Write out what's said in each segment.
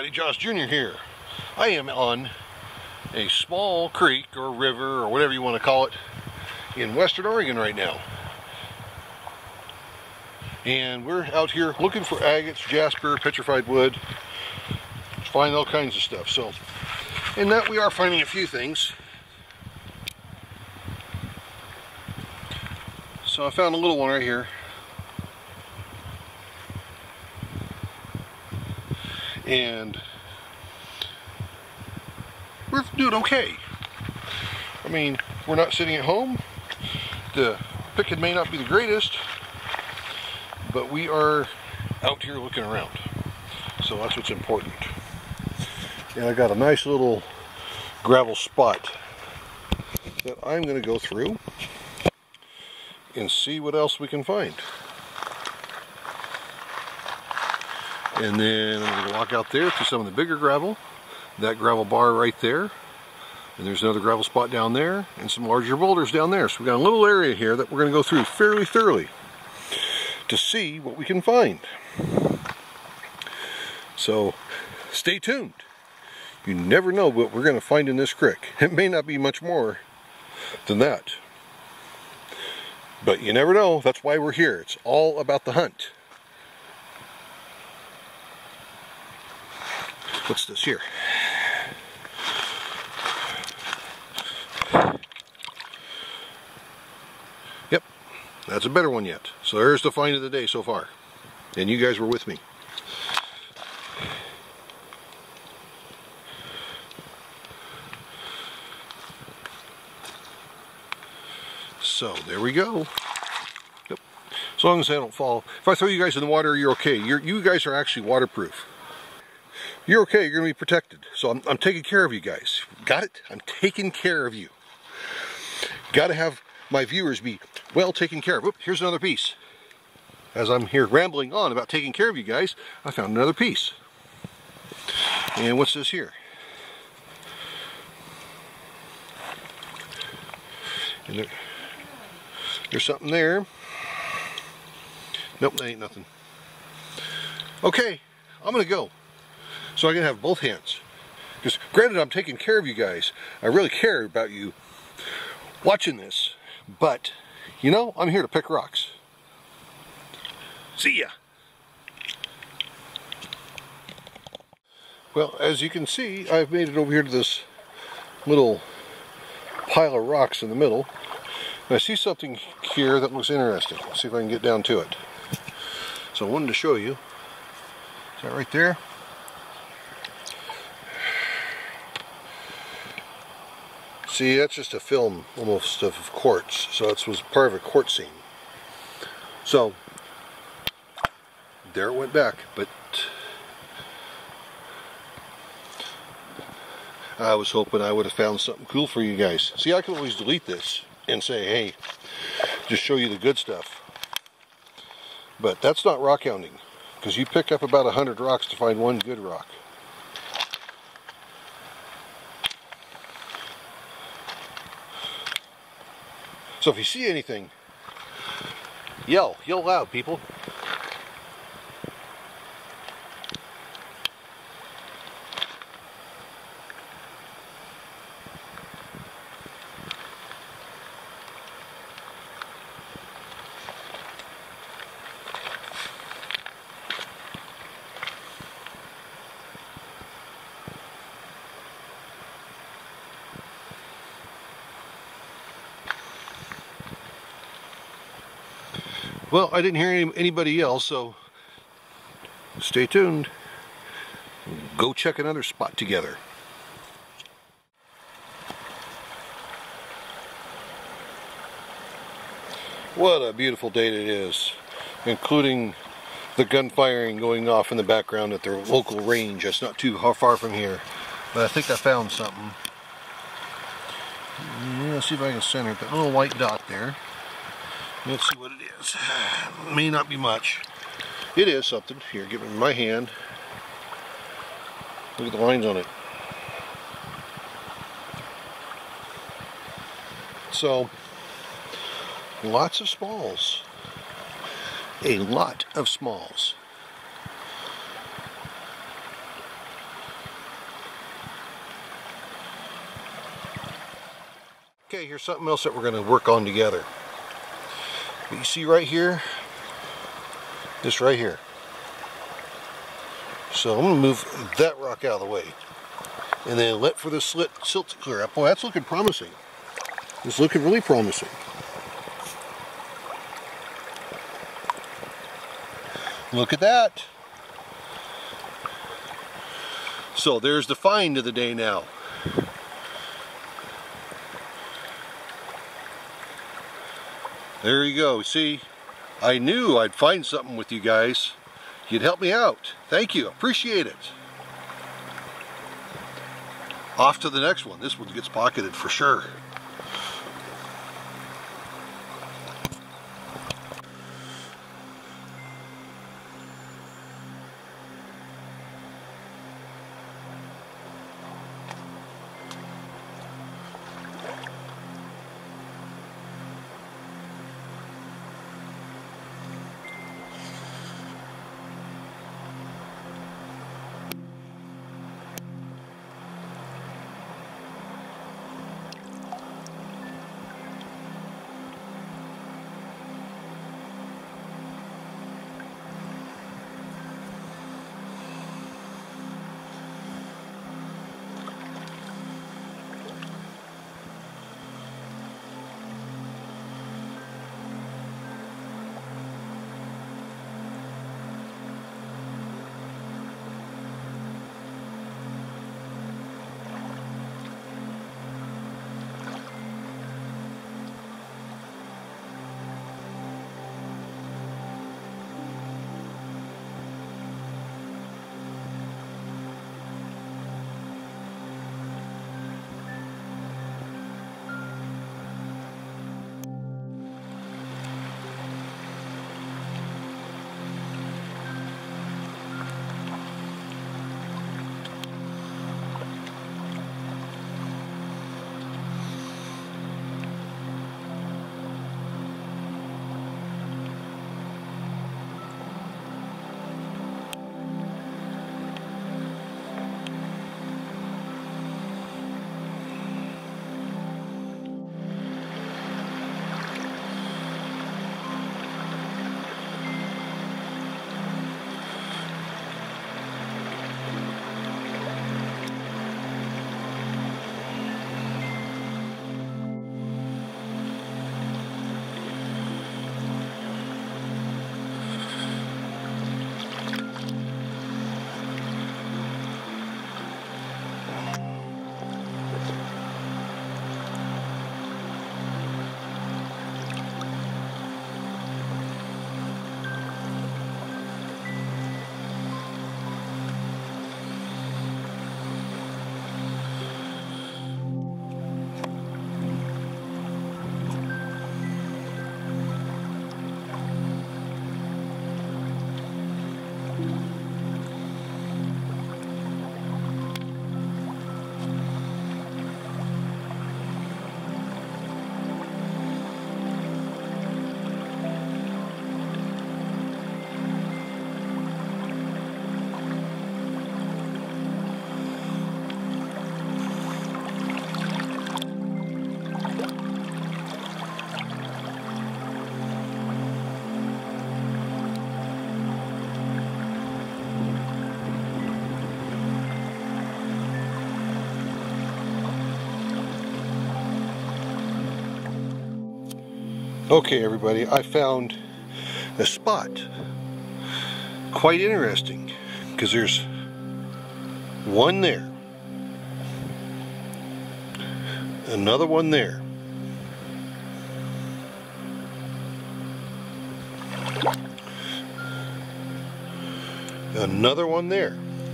Johnny Josh Jr. here. I am on a small creek or river or whatever you want to call it in Western Oregon right now. And we're out here looking for agates, jasper, petrified wood, find all kinds of stuff. So, in that we are finding a few things. So I found a little one right here. And we're doing okay. I mean, we're not sitting at home. The picking may not be the greatest, but we are out here looking around. So that's what's important. And I got a nice little gravel spot that I'm going to go through and see what else we can find. And then I'm going to walk out there to some of the bigger gravel, that gravel bar right there, and there's another gravel spot down there, and some larger boulders down there. So we've got a little area here that we're going to go through fairly thoroughly to see what we can find. So stay tuned. You never know what we're going to find in this creek. It may not be much more than that, but you never know. That's why we're here. It's all about the hunt. What's this here? Yep, that's a better one yet. So there's the find of the day so far. And you guys were with me. So there we go. Yep. As long as they don't fall. If I throw you guys in the water, you're okay. You guys are actually waterproof. You're okay, you're going to be protected. So I'm taking care of you guys. Got it? I'm taking care of you. Got to have my viewers be well taken care of. Oop, here's another piece. As I'm here rambling on about taking care of you guys, I found another piece. And what's this here? And there's something there. Nope, that ain't nothing. Okay, I'm going to go. So I can have both hands. Because granted, I'm taking care of you guys. I really care about you watching this. But, you know, I'm here to pick rocks. See ya! Well, as you can see, I've made it over here to this little pile of rocks in the middle. And I see something here that looks interesting. Let's see if I can get down to it. So I wanted to show you. Is that right there? See, that's just a film almost of quartz, so it was part of a quartz seam. So there it went back, but I was hoping I would have found something cool for you guys. See, I can always delete this and say, hey, just show you the good stuff. But that's not rock hounding, because you pick up about 100 rocks to find one good rock. So if you see anything, yell loud, people. Well, I didn't hear anybody else, so stay tuned. Go check another spot together. What a beautiful day it is, including the gunfiring going off in the background at their local range. That's not too far from here, but I think I found something. Yeah, let's see if I can center that little white dot there. Let's see what it is. May not be much. It is something. Here, give it in my hand. Look at the lines on it. So, lots of smalls. A lot of smalls. Okay, here's something else that we're going to work on together. You see right here, this right here. So I'm going to move that rock out of the way. And then let for the silt to clear up. Boy, that's looking promising. It's looking really promising. Look at that. So there's the find of the day now. There you go. See, I knew I'd find something with you guys. You'd help me out. Thank you. Appreciate it. Off to the next one. This one gets pocketed for sure. Okay, everybody, I found a spot. Quite interesting, because there's one there, another one there, another one there.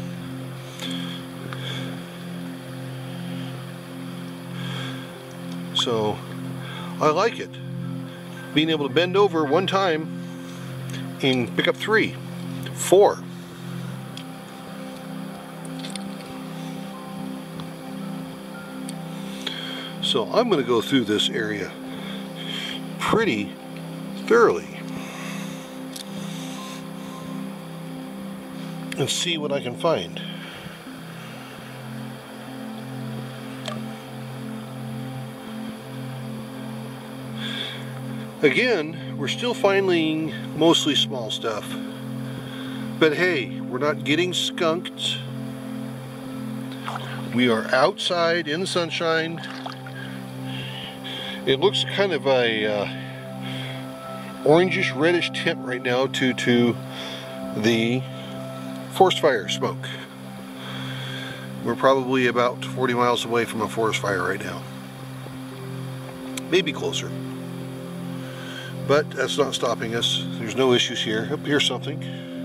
So I like it. Being able to bend over one time and pick up 3, 4. So I'm going to go through this area pretty thoroughly and see what I can find. Again, we're still finding mostly small stuff. But hey, we're not getting skunked. We are outside in the sunshine. It looks kind of a orangish reddish tint right now due to the forest fire smoke. We're probably about 40 miles away from a forest fire right now. Maybe closer. But that's not stopping us. There's no issues here. Oh, here's something.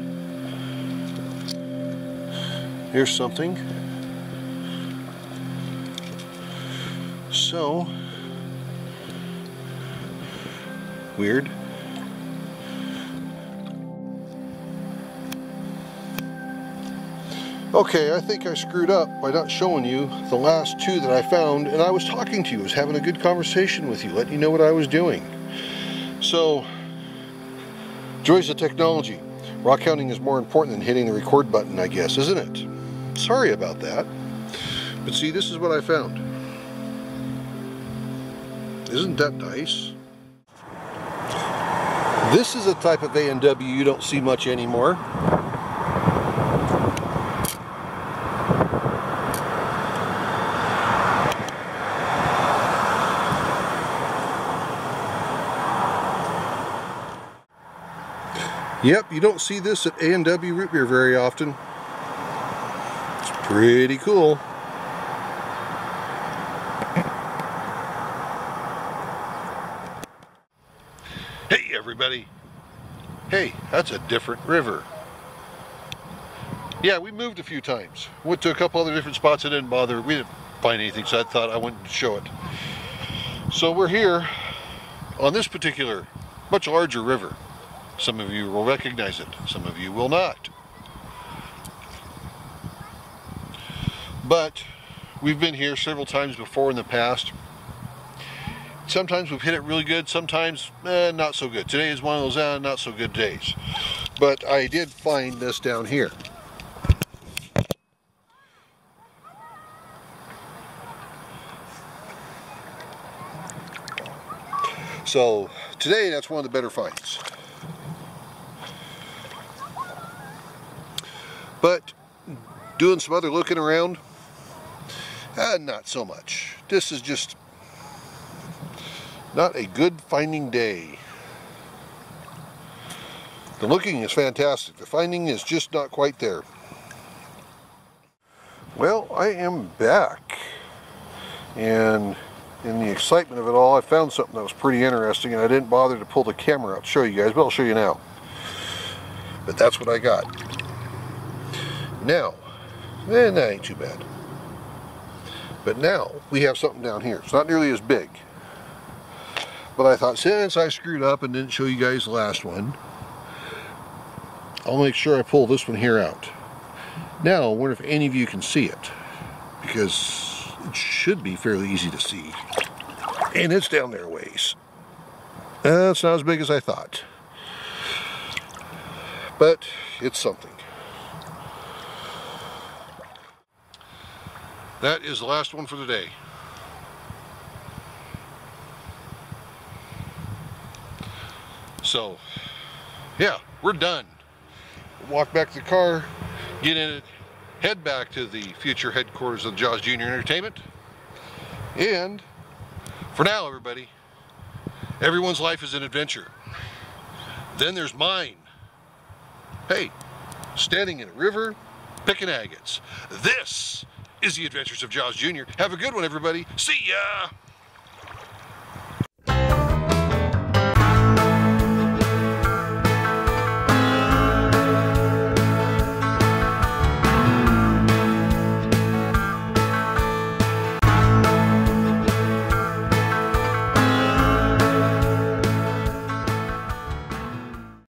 Here's something. So, weird. Okay, I think I screwed up by not showing you the last two that I found, and I was talking to you, I was having a good conversation with you, letting you know what I was doing. So, joys of technology. Rock counting is more important than hitting the record button, I guess, isn't it? Sorry about that. But see, this is what I found. Isn't that nice? This is a type of A&W you don't see much anymore. Yep, you don't see this at A&W Root Beer very often. It's pretty cool. Hey everybody. Hey, that's a different river. Yeah, we moved a few times. Went to a couple other different spots. I didn't bother. We didn't find anything, so I thought I wouldn't show it. So we're here on this particular, much larger river. Some of you will recognize it, some of you will not. But we've been here several times before in the past. Sometimes we've hit it really good, sometimes not so good. Today is one of those not so good days. But I did find this down here. So today that's one of the better finds. But doing some other looking around, not so much. This is just not a good finding day. The looking is fantastic. The finding is just not quite there. Well, I am back. And in the excitement of it all, I found something that was pretty interesting, and I didn't bother to pull the camera out to show you guys, but I'll show you now. But that's what I got. Now, that ain't too bad. But now, we have something down here. It's not nearly as big. But I thought, since I screwed up and didn't show you guys the last one, I'll make sure I pull this one here out. Now, I wonder if any of you can see it. Because it should be fairly easy to see. And it's down there a ways. It's not as big as I thought. But, it's something. That is the last one for the day. So, yeah, we're done. Walk back to the car, get in it, head back to the future headquarters of Jaws Junior Entertainment. And, for now, everybody, everyone's life is an adventure. Then there's mine. Hey, standing in a river, picking agates. This is the Adventures of Jaws Jr. Have a good one, everybody. See ya!